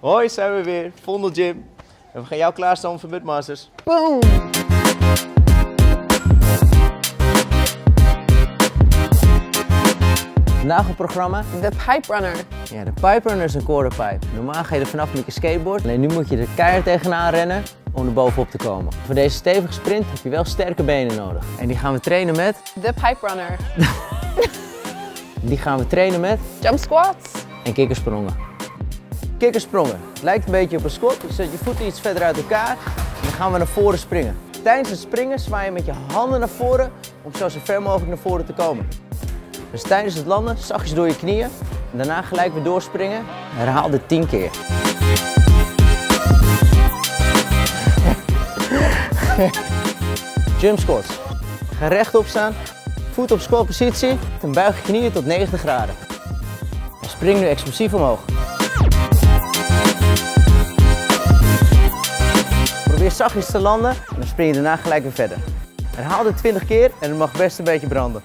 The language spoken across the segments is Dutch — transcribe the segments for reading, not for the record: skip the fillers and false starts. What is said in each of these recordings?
Hoi, zijn we weer. Vondel Gym. En we gaan jou klaarstaan voor Buttmasters. Boom! Vandaag op programma De Pipe Runner. Ja, de Pipe Runner is een quarterpipe. Normaal ga je er vanaf met je skateboard, alleen nu moet je er keihard tegenaan rennen om er bovenop te komen. Voor deze stevige sprint heb je wel sterke benen nodig. En die gaan we trainen met... De Pipe Runner. Die gaan we trainen met... Jump squats. En kikkersprongen. Kikkersprongen. Het lijkt een beetje op een squat. Je zet je voeten iets verder uit elkaar en dan gaan we naar voren springen. Tijdens het springen zwaai je met je handen naar voren om zo ver mogelijk naar voren te komen. Dus tijdens het landen zachtjes door je knieën en daarna gelijk weer doorspringen. Herhaal dit 10 keer. Jump squats. Ga rechtop staan, voet op squatpositie en buig je knieën tot 90 graden. En spring nu explosief omhoog. Probeer zachtjes te landen en dan spring je daarna gelijk weer verder. Herhaal dit 20 keer en het mag best een beetje branden.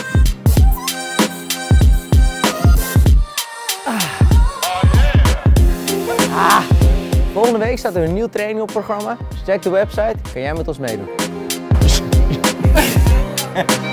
Volgende week staat er een nieuw training op programma. Dus check de website, kan jij met ons meedoen.